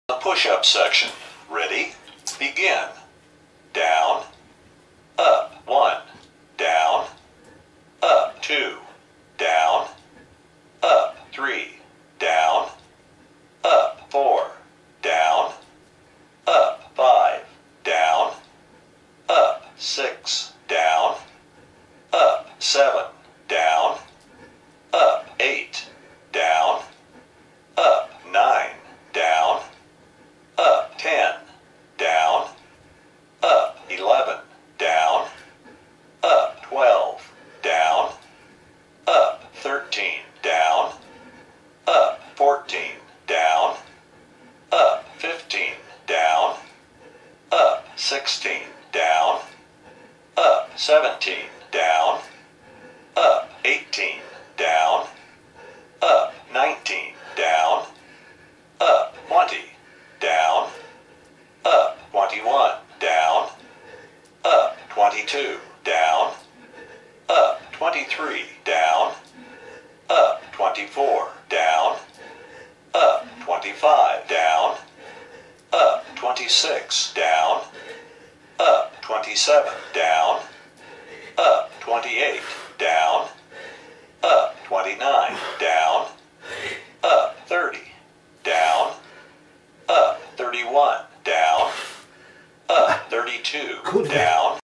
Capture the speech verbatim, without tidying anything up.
The push-up section. Ready? Begin. Down, up, one, down, up, two, down, up, three, down, up, four, down, up, five, down, up, six, down, up, seven, down, up, eight, down, up, nine, down, up, ten, down, up, eleven, down, up, twelve, down, up, thirteen, down, up, fourteen, down, up, fifteen, down, up, sixteen, down, up, seventeen, down, up, eighteen, down, up, nineteen, down, up, twenty, down, up, twenty-one, down, up, twenty-two, down, up, twenty-three, down, up, twenty-four, down, up, twenty-five, down, up, twenty-six, down, up, twenty-seven, down, up, twenty-eight, down, up, twenty-nine, down.